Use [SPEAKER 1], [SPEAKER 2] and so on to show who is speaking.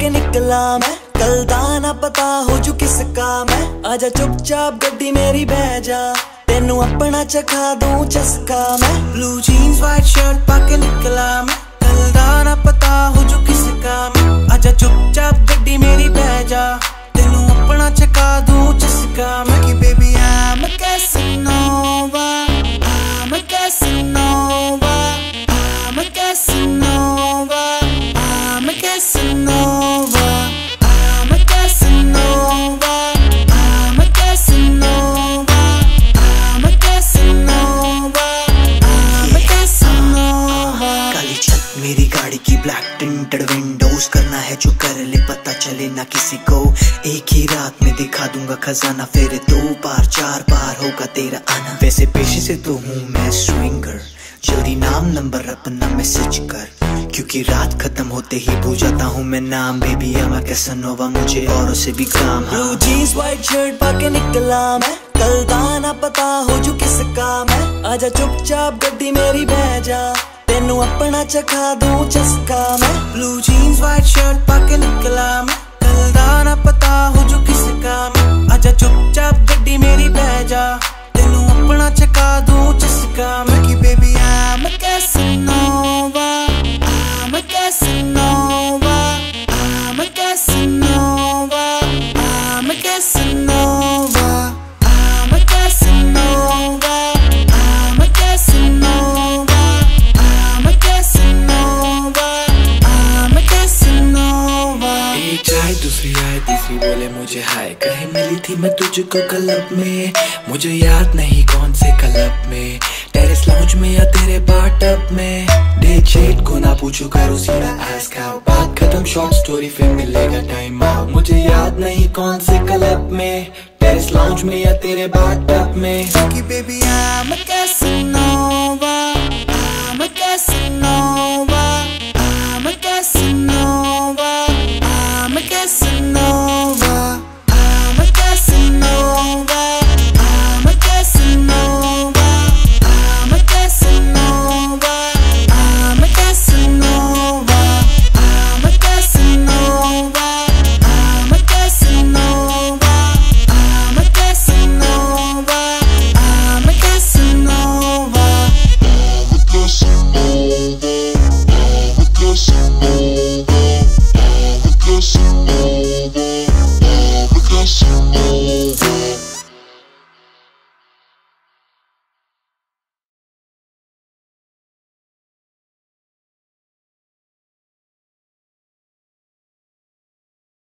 [SPEAKER 1] पाके निकला मैं, कल दा ना पता हो जू किसका मैं। आजा चुपचाप गड्डी मेरी बह जा, तेनू अपना चखा दूं चस्का मैं। ब्लू जीन्स वाइट शर्ट पाके निकला मैं, कल दा ना पता हो जू किसका मैं। आजा चुपचाप गड्डी मेरी बह जा, तेनू अपना चखा दूं चस्का मैं। कि baby I'm a Casanova, I'm a Casanova, I'm a Casanova, I'm a Casanova, I'm a Casanova, I'm a Casanova, I'm a Casanova, I'm a Casanova। काली छत मेरी गाड़ी की ब्लैक टिंटेड विंडोज, करना है जो कर ले पता चले ना किसी को। एक ही रात में दिखा दूंगा खजाना, फिर 2 बार 4 बार होगा तेरा आना। वैसे पेशे से तो हूँ मैं स्विंगर, जल्दी नाम नंबर अपना मैसेज कर, क्योंकि रात खत्म होते ही भूल जाता हूँ मैं नाम। बेबी I'm a Casanova, मुझे औरों से भी काम। ब्लू जीन्स वाइट शर्ट पाके निकला मैं, कल दा ना पता हो जू किसका मैं। आजा चुपचाप गड्डी मेरी बह जा, तेनू अपना चखा दूं चस्का मैं। ब्लू जीन्स वाइट शर्ट पाके निकला मैं, कल दा ना पता हो जू किसका मैं। आजा चुपचाप गड्डी मेरी बह जा, तेनू अपना चखा दूं चस्का मैं। कि baby I'm a Casanova, I'm a Casanova, I'm a Casanova, I'm a Casanova, I'm a Casanova, I'm a Casanova, I'm a Casanova, I'm a Casanova।
[SPEAKER 2] एक चाय दूसरी आए तीसरी बोले मुझे हाय, कहे मिली थी मैं तुझको क्लब में, मुझे याद नहीं कौन से क्लब में। टेरेस लाउंज में या तेरे बाटअप में, डेट शेट को ना पूछो करो सीधा आस्क आउट। बात खत्म शॉर्ट स्टोरी फिर मिलेगा टाइम आउट, मुझे याद नहीं कौन से क्लब में, टेरेस लाउंज में या तेरे बाटअप में।
[SPEAKER 1] कि बेबी I'm a